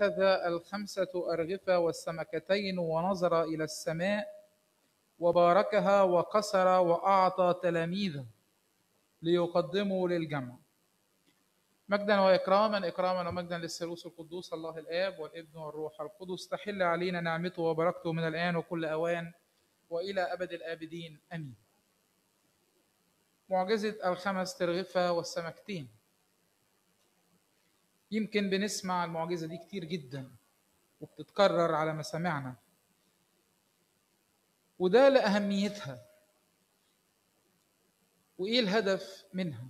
أخذ الخمسة أرغفة والسمكتين ونظر إلى السماء وباركها وكسر وأعطى تلاميذه ليقدموا للجمع. مجدا وإكراما، إكراما ومجدا للثالوث القدوس الله الآب والابن والروح القدس، تحل علينا نعمته وبركته من الآن وكل أوان وإلى أبد الآبدين آمين. معجزة الخمس ترغفة والسمكتين. يمكن بنسمع المعجزة دي كتير جدا وبتتكرر على مسامعنا، وده لأهميتها. وإيه الهدف منها؟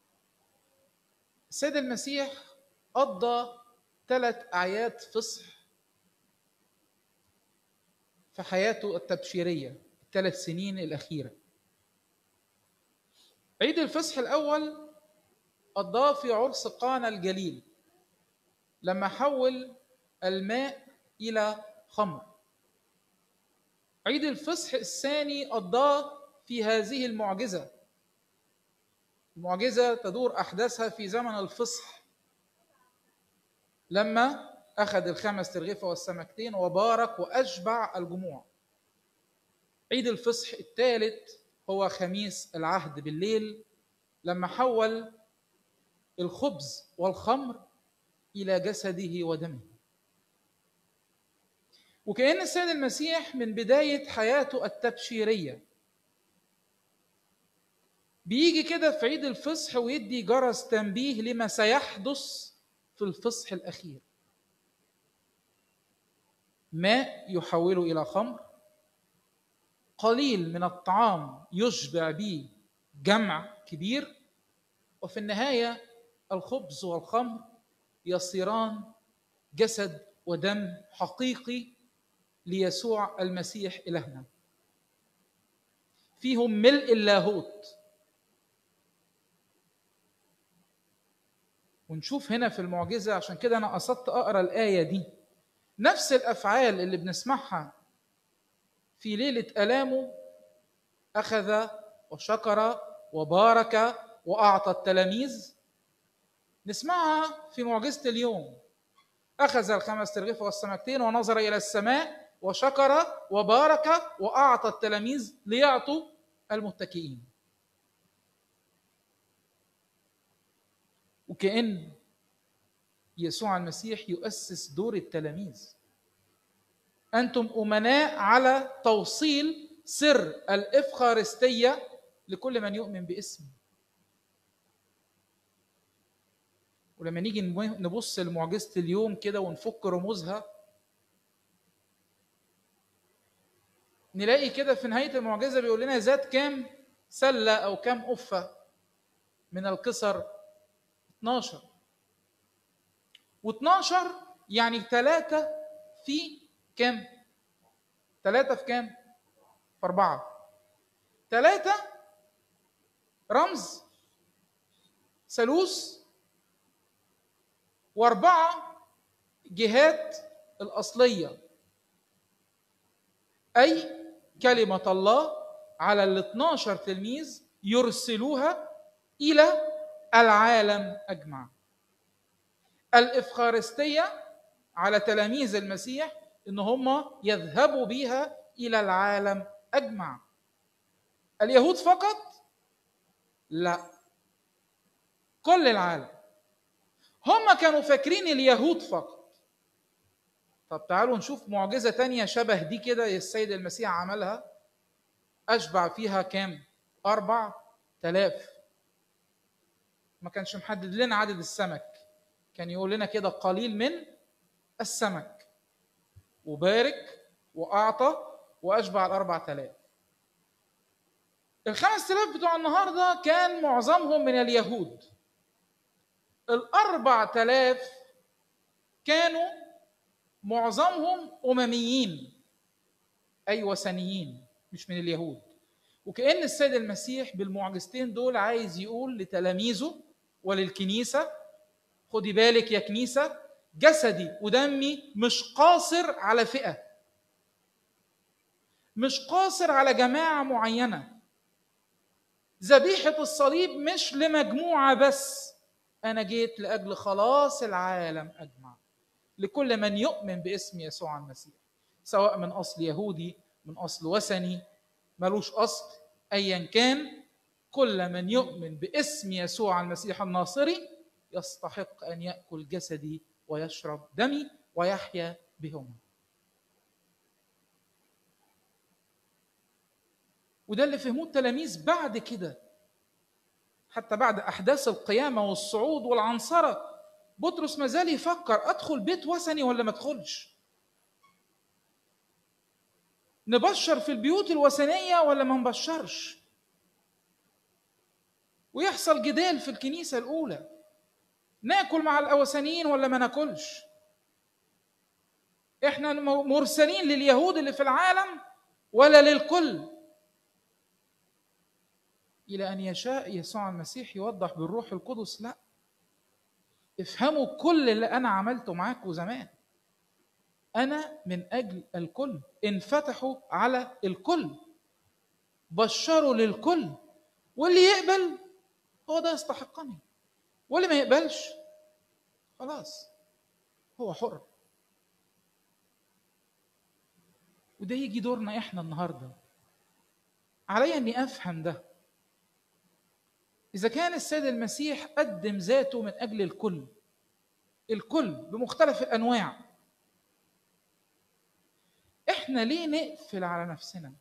السيد المسيح قضى 3 أعياد فصح في حياته التبشيرية 3 سنين الأخيرة. عيد الفصح الأول قضاه في عرس قانا الجليل لما حول الماء إلى خمر. عيد الفصح الثاني قضاه في هذه المعجزة. المعجزة تدور أحداثها في زمن الفصح لما أخذ الخمس ترغفة والسمكتين وبارك وأشبع الجموع. عيد الفصح الثالث هو خميس العهد بالليل لما حول الخبز والخمر إلى جسده ودمه. وكأن السيد المسيح من بداية حياته التبشيرية بيجي كده في عيد الفصح ويدي جرس تنبيه لما سيحدث في الفصح الأخير. ماء يحوله إلى خمر، قليل من الطعام يشبع به جمع كبير، وفي النهاية الخبز والخمر يصيران جسد ودم حقيقي ليسوع المسيح إلهنا، فيهم ملء اللاهوت. ونشوف هنا في المعجزة، عشان كده أنا قصدت أقرأ الآية دي، نفس الأفعال اللي بنسمعها في ليلة آلامه، أخذ وشكر وبارك وأعطى التلاميذ، نسمعها في معجزة اليوم. أخذ الخمس ترغفة والسمكتين ونظر إلى السماء وشكر وبارك وأعطى التلاميذ ليعطوا المتكئين. وكأن يسوع المسيح يؤسس دور التلاميذ. أنتم أمناء على توصيل سر الإفخارستية لكل من يؤمن باسمه. ولما نيجي نبص لمعجزة اليوم كده ونفك رموزها، نلاقي كده في نهاية المعجزة بيقول لنا ذات كام سلة أو كام أفة من القصر؟ 12. و12 يعني 3 في كام؟ 3 في كام؟ في 4. 3 رمز ثالوث، و4 جهات الأصلية، أي كلمة الله على 12 تلميذ يرسلوها إلى العالم أجمع. الإفخارستية على تلاميذ المسيح إن هم يذهبوا بها إلى العالم أجمع. اليهود فقط؟ لا، كل العالم. هم كانوا فاكرين اليهود فقط. طب تعالوا نشوف معجزة تانية شبه دي كده السيد المسيح عملها، أشبع فيها كام؟ 4000. ما كانش محدد لنا عدد السمك، كان يقول لنا كده قليل من السمك، وبارك وأعطى وأشبع 4000. 5000 بتوع النهاردة كان معظمهم من اليهود. 4000 كانوا معظمهم أمميين، أي وثنيين، مش من اليهود. وكأن السيد المسيح بالمعجزتين دول عايز يقول لتلاميذه وللكنيسة: خدي بالك يا كنيسة، جسدي ودمي مش قاصر على فئة، مش قاصر على جماعة معينة. ذبيحة الصليب مش لمجموعة بس، أنا جيت لأجل خلاص العالم أجمع، لكل من يؤمن باسم يسوع المسيح، سواء من أصل يهودي، من أصل وثني، ملوش أصل، أيا كان، كل من يؤمن باسم يسوع المسيح الناصري يستحق أن يأكل جسدي ويشرب دمي ويحيا بهما. وده اللي فهموه التلاميذ بعد كده، حتى بعد أحداث القيامة والصعود والعنصرة. بطرس ما زال يفكر أدخل بيت وثني ولا ما أدخلش؟ نبشر في البيوت الوثنية ولا ما نبشرش؟ ويحصل جدال في الكنيسة الأولى، ناكل مع الوثنيين ولا ما ناكلش؟ احنا مرسلين لليهود اللي في العالم ولا للكل؟ إلى أن يشاء يسوع المسيح يوضح بالروح القدس: لا، افهموا كل اللي أنا عملته معاكم زمان، أنا من أجل الكل، انفتحوا على الكل، بشروا للكل، واللي يقبل هو ده يستحقني، واللي ما يقبلش خلاص هو حر. وده يجي دورنا إحنا النهاردة. علي أني أفهم ده. إذا كان السيد المسيح قدم ذاته من أجل الكل، الكل بمختلف الأنواع، إحنا ليه نقفل على نفسنا؟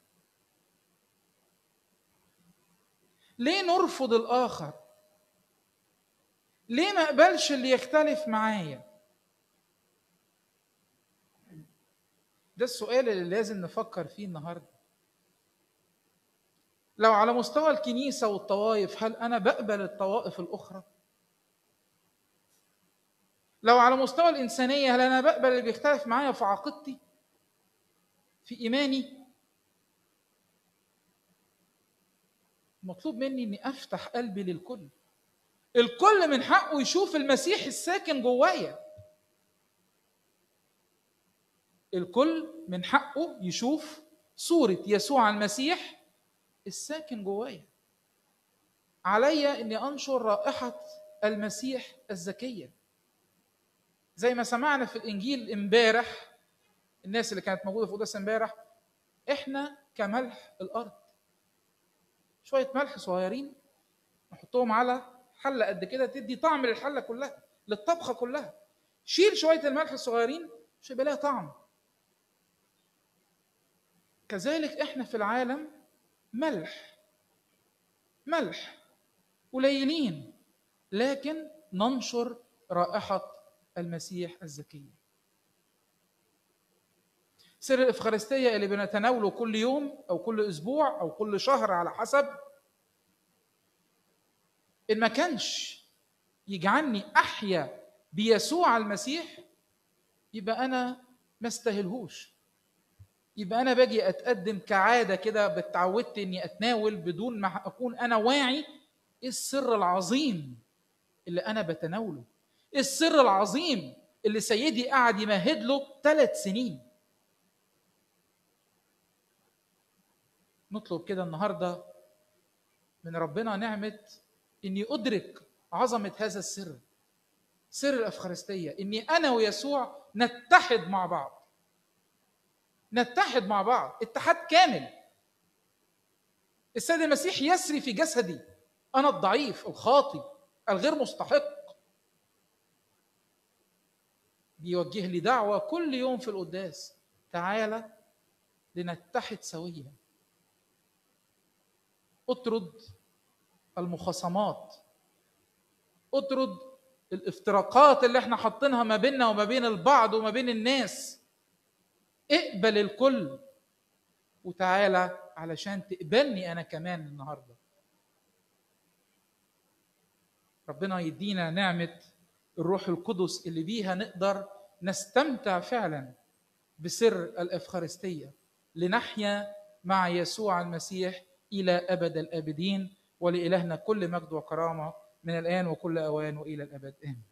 ليه نرفض الآخر؟ ليه ما أقبلش اللي يختلف معايا؟ ده السؤال اللي لازم نفكر فيه النهاردة. لو على مستوى الكنيسة والطوائف، هل أنا بقبل الطوائف الأخرى؟ لو على مستوى الإنسانية، هل أنا بقبل اللي بيختلف معايا في عقيدتي، في إيماني؟ مطلوب مني أني أفتح قلبي للكل. الكل من حقه يشوف المسيح الساكن جوايا. الكل من حقه يشوف صورة يسوع المسيح الساكن جوايا. علي أني أنشر رائحة المسيح الزكية، زي ما سمعنا في الإنجيل امبارح، الناس اللي كانت موجودة في قداس امبارح، إحنا كملح الأرض. شوية ملح صغيرين نحطهم على حلة قد كده، تدي طعم للحلة كلها، للطبخة كلها. شيل شوية الملح الصغيرين مش هيبقى لها طعم. كذلك إحنا في العالم ملح قليلين، لكن ننشر رائحة المسيح الزكية. سر الإفخارستية اللي بنتناوله كل يوم أو كل أسبوع أو كل شهر على حسب، إن ما كانش يجعلني أحيا بيسوع المسيح، يبقى أنا ما استاهلهوش. يبقى أنا باجي أتقدم كعادة كده، بتعودت إني أتناول بدون ما أكون أنا واعي إيه السر العظيم اللي أنا بتناوله، إيه السر العظيم اللي سيدي قاعد يمهد له 3 سنين. نطلب كده النهاردة من ربنا نعمة إني أدرك عظمة هذا السر، سر الأفخارستية، إني أنا ويسوع نتحد مع بعض، نتحد مع بعض اتحاد كامل. السيد المسيح يسري في جسدي، أنا الضعيف الخاطي الغير مستحق، بيوجه لي دعوة كل يوم في القداس: تعالى لنتحد سويا. اطرد المخاصمات، اطرد الافتراقات اللي احنا حاطينها ما بيننا وما بين البعض وما بين الناس. اقبل الكل وتعالى علشان تقبلني أنا كمان النهاردة. ربنا يدينا نعمة الروح القدس اللي بيها نقدر نستمتع فعلا بسر الإفخارستية، لنحيا مع يسوع المسيح إلى أبد الآبدين. ولإلهنا كل مجد وكرامة من الآن وكل أوان وإلى الأبد. آمين.